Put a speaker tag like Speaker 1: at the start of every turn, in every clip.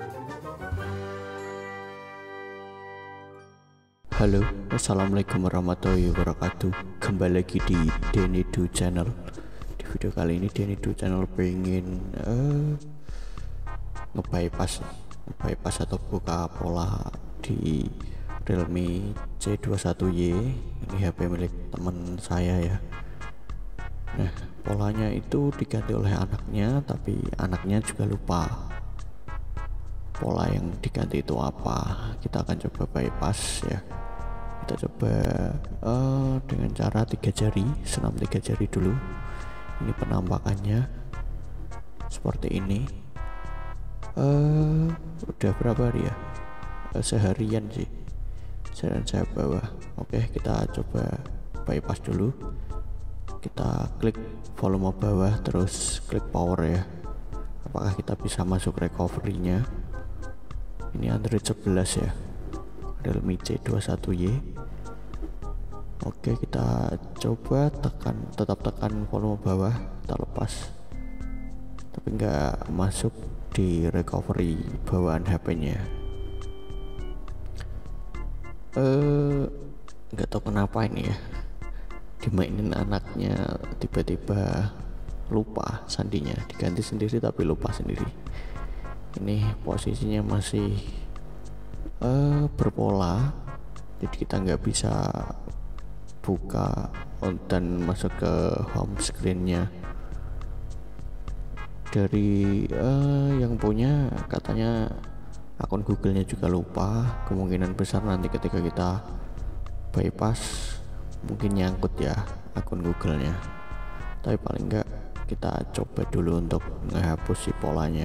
Speaker 1: Halo, assalamualaikum warahmatullahi wabarakatuh. Kembali lagi di Denido Channel. Di video kali ini Denido Channel pengen nge-bypass atau buka pola di Realme C21Y. Ini HP milik teman saya ya. Nah, polanya itu diganti oleh anaknya, tapi anaknya juga lupa pola yang diganti itu apa. Kita akan coba bypass ya. Kita coba dengan cara 3 jari, senam 3 jari dulu. Ini penampakannya seperti ini. Udah berapa hari ya? Seharian sih, seharian saya bawa. Oke, kita coba bypass dulu. Kita klik volume bawah, terus klik power ya. Apakah kita bisa masuk recovery-nya? Ini Android 11 ya, Realme C21Y. Oke, kita coba tetap tekan volume bawah, kita lepas, tapi nggak masuk di recovery bawaan HP-nya. Nggak tahu kenapa ini ya, dimainin anaknya tiba-tiba lupa sandinya, diganti sendiri tapi lupa sendiri. Ini posisinya masih berpola, jadi kita nggak bisa buka dan masuk ke home screen-nya. Dari yang punya katanya akun Google-nya juga lupa. Kemungkinan besar nanti ketika kita bypass mungkin nyangkut ya akun Google-nya, tapi paling enggak kita coba dulu untuk menghapus si polanya.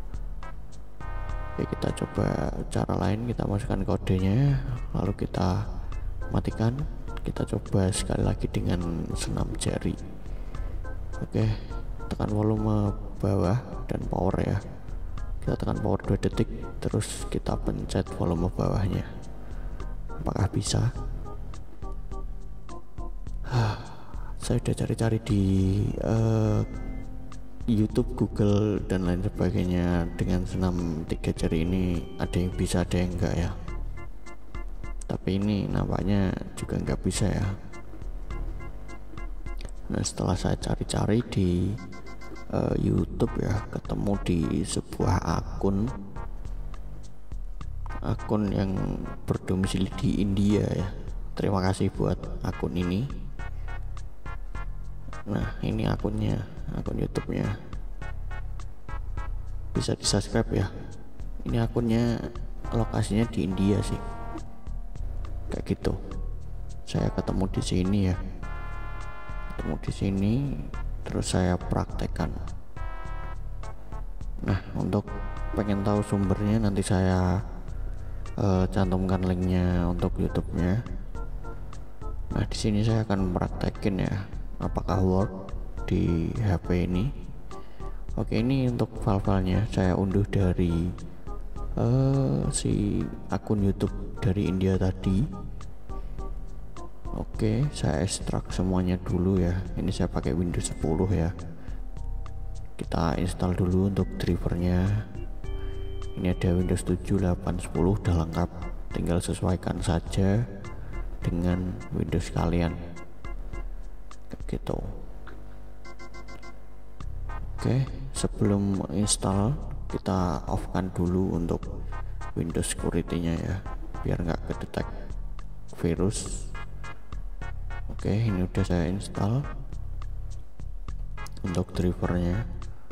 Speaker 1: Oke, kita coba cara lain, kita masukkan kodenya lalu kita matikan. Kita coba sekali lagi dengan senam jari. Oke, tekan volume bawah dan power ya. Kita tekan power 2 detik, terus kita pencet volume bawahnya. Apakah bisa? Saya udah cari-cari di YouTube, Google dan lain sebagainya. Dengan senam 3 jari ini ada yang bisa, ada yang enggak ya. Tapi ini nampaknya juga nggak bisa ya. Nah, setelah saya cari-cari di YouTube ya, ketemu di sebuah akun yang berdomisili di India ya. Terima kasih buat akun ini. Nah, ini akunnya, akun YouTube-nya. Bisa di subscribe ya. Ini akunnya lokasinya di India sih, kayak gitu. Saya ketemu di sini ya, terus saya praktekkan. Nah, untuk pengen tahu sumbernya nanti saya cantumkan linknya untuk YouTube-nya. Nah, di sini saya akan praktekin ya, apakah work di HP ini. Oke, ini untuk file-filenya saya unduh dari si akun YouTube dari India tadi. Oke, saya ekstrak semuanya dulu ya. Ini saya pakai Windows 10 ya. Kita install dulu untuk drivernya. Ini ada Windows 7, 8, 10 udah lengkap. Tinggal sesuaikan saja dengan Windows kalian, kayak gitu. Oke, sebelum install kita off kan dulu untuk Windows security-nya ya, biar nggak kedetek virus. Oke, ini udah saya install untuk drivernya.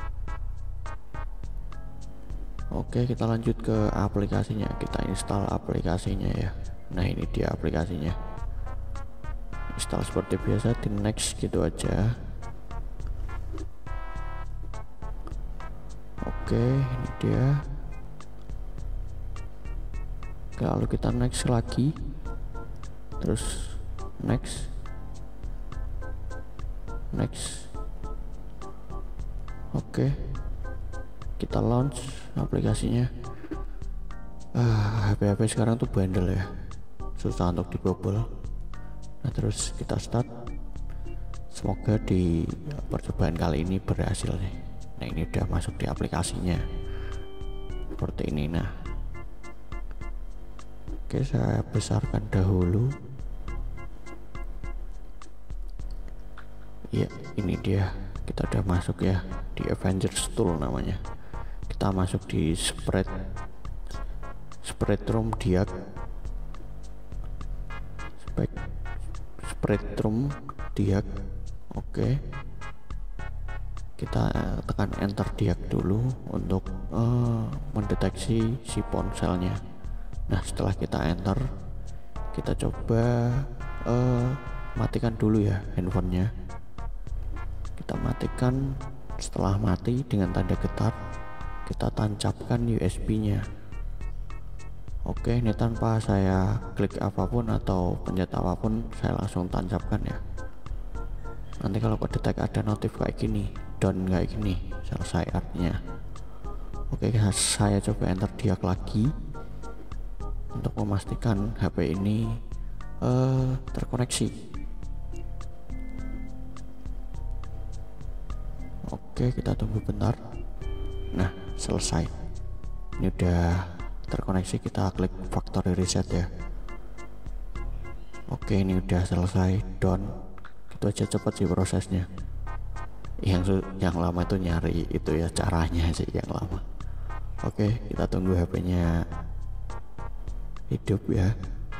Speaker 1: Oke, kita lanjut ke aplikasinya. Kita install aplikasinya ya. Nah, ini dia aplikasinya. Install seperti biasa, di next gitu aja. Oke, ini dia. Lalu kita next lagi, terus next. Oke, kita launch aplikasinya. HP-HP sekarang tuh bandel ya, susah untuk dibobol. Nah, terus kita start. Semoga di percobaan kali ini berhasil nih. Nah, ini udah masuk di aplikasinya. seperti ini. Nah, oke, saya besarkan dahulu. Ya, ini dia, kita udah masuk ya di Avengers Tool namanya. Kita masuk di spread room diag, spread room diag. Oke, kita tekan enter diag dulu untuk mendeteksi si ponselnya. Nah, setelah kita enter, kita coba matikan dulu ya handphonenya. Kita matikan. Setelah mati dengan tanda getar, kita tancapkan USB-nya. Oke, ini tanpa saya klik apapun atau pencet apapun, saya langsung tancapkan ya. Nanti kalau kedetek ada notif kayak gini, down kayak gini, selesai artinya. Oke, saya coba enter diag lagi untuk memastikan HP ini terkoneksi. Oke, kita tunggu bentar. Nah, selesai. Ini udah terkoneksi, kita klik factory reset ya. Oke, ini udah selesai, down. Itu aja cepet sih prosesnya. Yang lama itu nyari itu ya caranya sih yang lama. Oke, kita tunggu HP-nya hidup ya.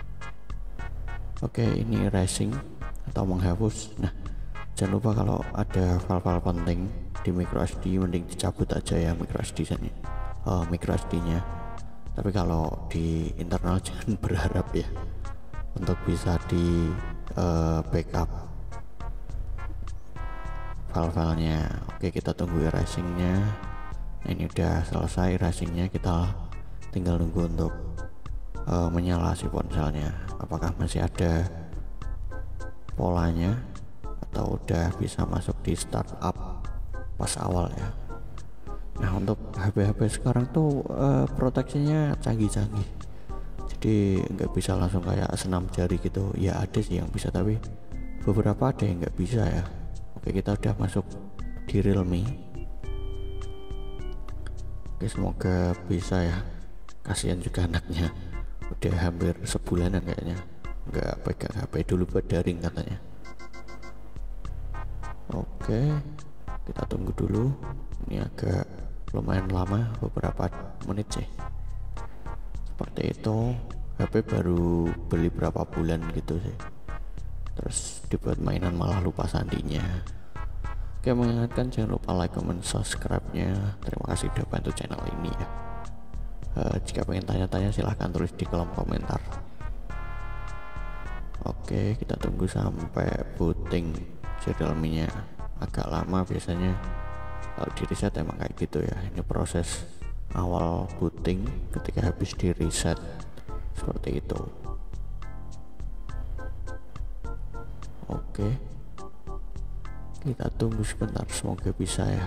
Speaker 1: Oke, ini erasing atau menghapus. Nah, jangan lupa kalau ada file-file penting di microSD mending dicabut aja ya microSD-nya. Tapi kalau di internal jangan berharap ya untuk bisa di backup file-filenya. Oke, kita tunggu erasingnya. Nah, ini udah selesai erasingnya, kita tinggal nunggu untuk menyala si ponselnya. Apakah masih ada polanya atau udah bisa masuk di startup pas awal ya. Nah, untuk HP-HP sekarang tuh proteksinya canggih-canggih, jadi nggak bisa langsung kayak senam jari gitu ya. Ada sih yang bisa, tapi beberapa ada yang nggak bisa ya. Oke, kita udah masuk di Realme. Oke, semoga bisa ya. Kasihan juga anaknya, udah hampir sebulanan kayaknya nggak pegang HP dulu buat daring katanya. Oke, kita tunggu dulu. Ini agak lumayan lama, beberapa menit sih. Seperti itu. HP baru beli berapa bulan gitu sih, terus dibuat mainan malah lupa sandinya. Oke, mengingatkan jangan lupa like, comment, subscribe-nya. Terima kasih udah bantu channel ini ya. Jika pengen tanya-tanya silahkan tulis di kolom komentar. Oke, kita tunggu sampai booting Realme-nya. Agak lama biasanya kalau di reset, emang kayak gitu ya. Ini proses awal booting ketika habis di reset seperti itu. Oke, kita tunggu sebentar, semoga bisa ya.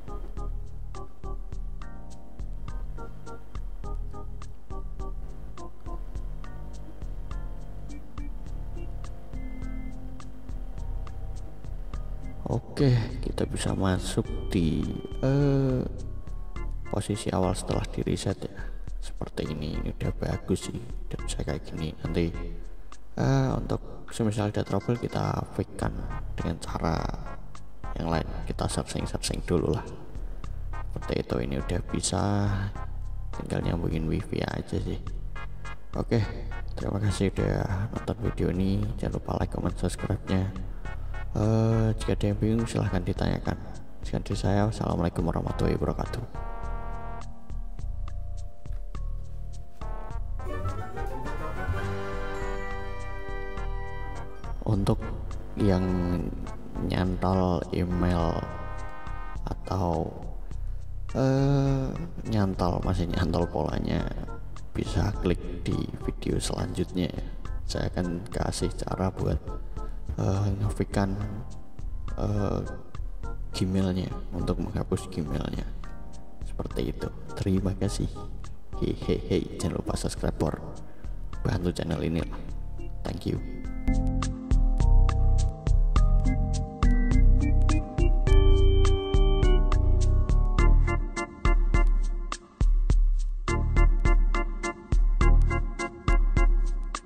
Speaker 1: Oke, kita bisa masuk di posisi awal setelah di reset ya. Seperti ini udah bagus sih, udah bisa kayak gini. Nanti untuk semisal ada trouble, kita fix kan dengan cara yang lain. Kita searching dulu lah. Seperti itu, ini udah bisa, tinggal nyambungin wifi aja sih. Oke, terima kasih udah nonton video ini. Jangan lupa like, comment, subscribe-nya. Jika ada yang bingung silahkan ditanyakan. Sekian dari saya, wassalamualaikum warahmatullahi wabarakatuh. Untuk yang nyantol email atau masih nyantol polanya, bisa klik di video selanjutnya. Saya akan kasih cara buat ngefikan Gmailnya, untuk menghapus Gmailnya seperti itu. Terima kasih. Hehehe, jangan lupa subscribe, bantu channel ini lah. Thank you.